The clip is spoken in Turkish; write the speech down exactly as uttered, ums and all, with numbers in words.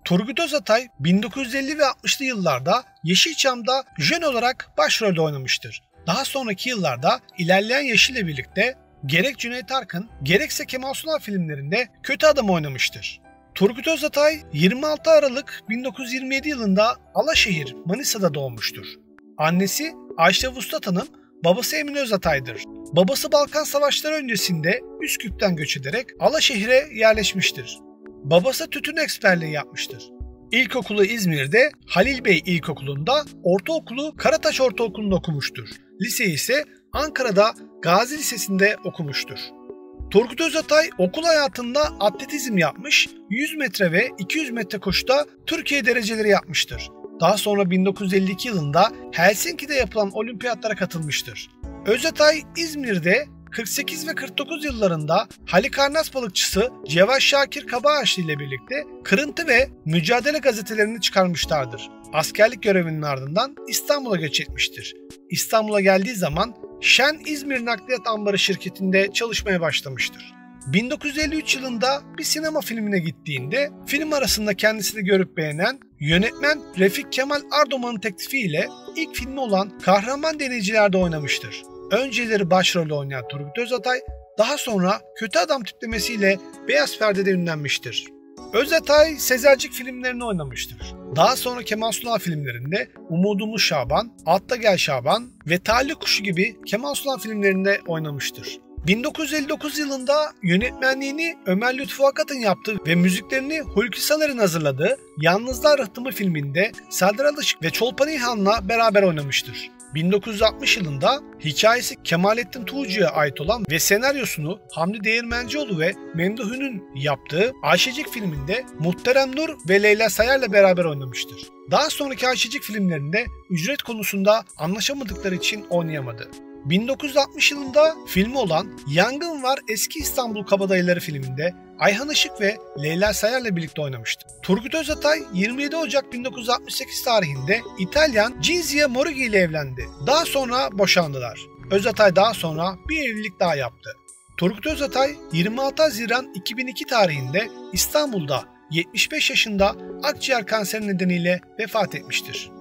Turgut Özatay bin dokuz yüz elli ve altmışlı yıllarda Yeşilçam'da jön olarak başrolde oynamıştır. Daha sonraki yıllarda ilerleyen yaşıyla birlikte gerek Cüneyt Arkın gerekse Kemal Sunal filmlerinde kötü adam oynamıştır. Turgut Özatay yirmi altı Aralık bin dokuz yüz yirmi yedi yılında Alaşehir, Manisa'da doğmuştur. Annesi Ayşe Vuslat Hanım, babası Emin Özatay'dır. Babası Balkan Savaşları öncesinde Üsküp'ten göç ederek Alaşehir'e yerleşmiştir. Babası tütün eksperliği yapmıştır. İlkokulu İzmir'de Halil Bey İlkokulu'nda, ortaokulu Karataş Ortaokulu'nda okumuştur. Liseyi ise Ankara'da Gazi Lisesi'nde okumuştur. Turgut Özatay okul hayatında atletizm yapmış, yüz metre ve iki yüz metre koşuda Türkiye dereceleri yapmıştır. Daha sonra bin dokuz yüz elli iki yılında Helsinki'de yapılan olimpiyatlara katılmıştır. Özatay İzmir'de kırk sekiz ve kırk dokuz yıllarında Halikarnas balıkçısı Cevat Şakir Kabaağaçlı ile birlikte Kırıntı ve Mücadele gazetelerini çıkarmışlardır. Askerlik görevinin ardından İstanbul'a göç etmiştir. İstanbul'a geldiği zaman Şen İzmir Nakliyat Ambarı şirketinde çalışmaya başlamıştır. bin dokuz yüz elli üç yılında bir sinema filmine gittiğinde film arasında kendisini görüp beğenen yönetmen Refik Kemal Ardoğan'ın teklifiyle ilk filmi olan Kahraman Denizciler'de oynamıştır. Önceleri başrolde oynayan Turgut Özatay daha sonra kötü adam tiplemesiyle Beyaz Perde'de ünlenmiştir. Özatay Sezercik filmlerinde oynamıştır. Daha sonra Kemal Sunal filmlerinde Umudumuz Şaban, Altta Gel Şaban ve Talih Kuşu gibi Kemal Sunal filmlerinde oynamıştır. bin dokuz yüz elli dokuz yılında yönetmenliğini Ömer Lütfü Akat'ın yaptığı ve müziklerini Hulki Salar'ın hazırladığı Yalnızlar Rıhtımı filminde Serdar Alışık ve Çolpan İlhan'la beraber oynamıştır. bin dokuz yüz altmış yılında hikayesi Kemalettin Tuğcu'ya ait olan ve senaryosunu Hamdi Değirmencioğlu ve Memduh Ün'ün yaptığı Ayşecik filminde Muhterem Nur ve Leyla Sayar'la beraber oynamıştır. Daha sonraki Ayşecik filmlerinde ücret konusunda anlaşamadıkları için oynayamadı. bin dokuz yüz altmış yılında filmi olan Yangın Var Eski İstanbul Kabadayıları filminde Ayhan Işık ve Leyla Sayar'la birlikte oynamıştı. Turgut Özatay yirmi yedi Ocak bin dokuz yüz altmış sekiz tarihinde İtalyan Cinzia Morighi ile evlendi. Daha sonra boşandılar. Özatay daha sonra bir evlilik daha yaptı. Turgut Özatay yirmi altı Haziran iki bin iki tarihinde İstanbul'da yetmiş beş yaşında akciğer kanseri nedeniyle vefat etmiştir.